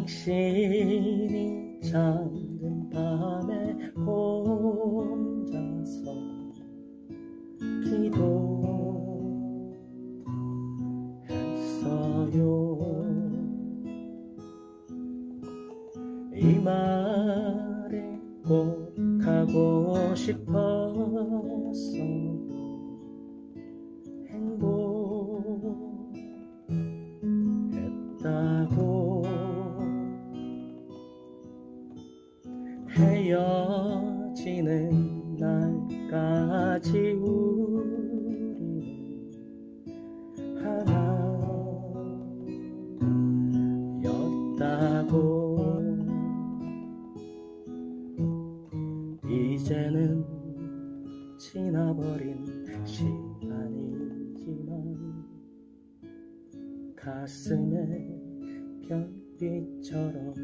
당신이 잠든 밤에 혼자서 기도했어요. 이 말을 꼭 하고 싶었어요. 행복했다고. 헤어지는 날까지 우리는 하나였다고. 이제는 지나버린 시간이지만 가슴에 별빛처럼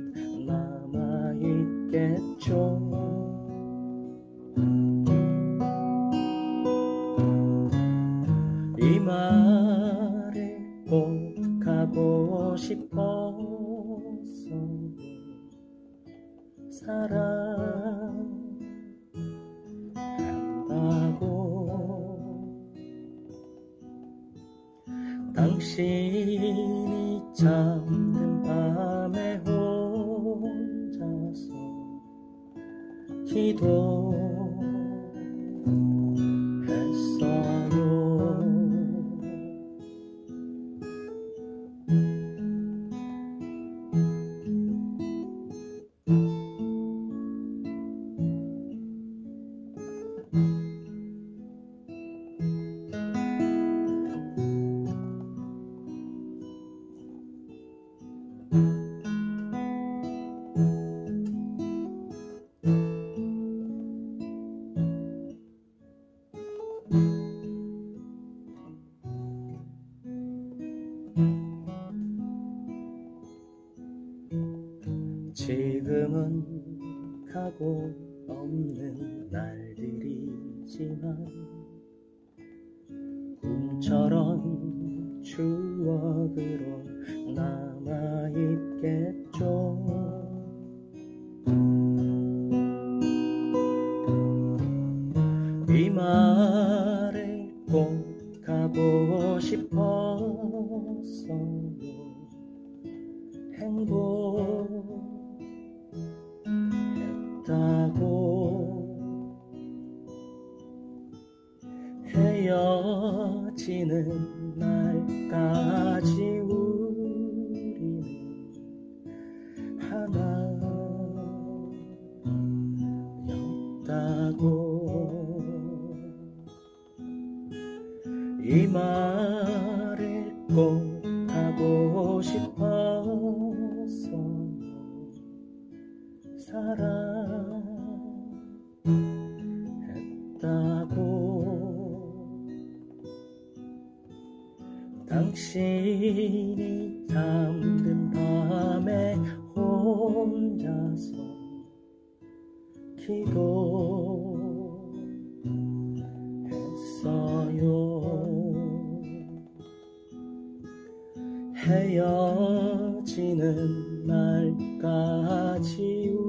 남아있겠죠. 이 말을 꼭 하고 싶었어. 사랑한다고. 당신이 잠든 밤에 혼자서 기도했어요. 지금은 가고 없는 날들이지만 꿈처럼 추억으로 남아있겠죠. 이 말을 꼭 하고 싶었어요. 행복했다고. 헤어지는 날까지 우리는 하나였다고. 이 말을 꼭 하고 싶었어. 사랑했다고. 당신이 잠든 밤에 혼자서 기도했어요. 헤어지는 날까지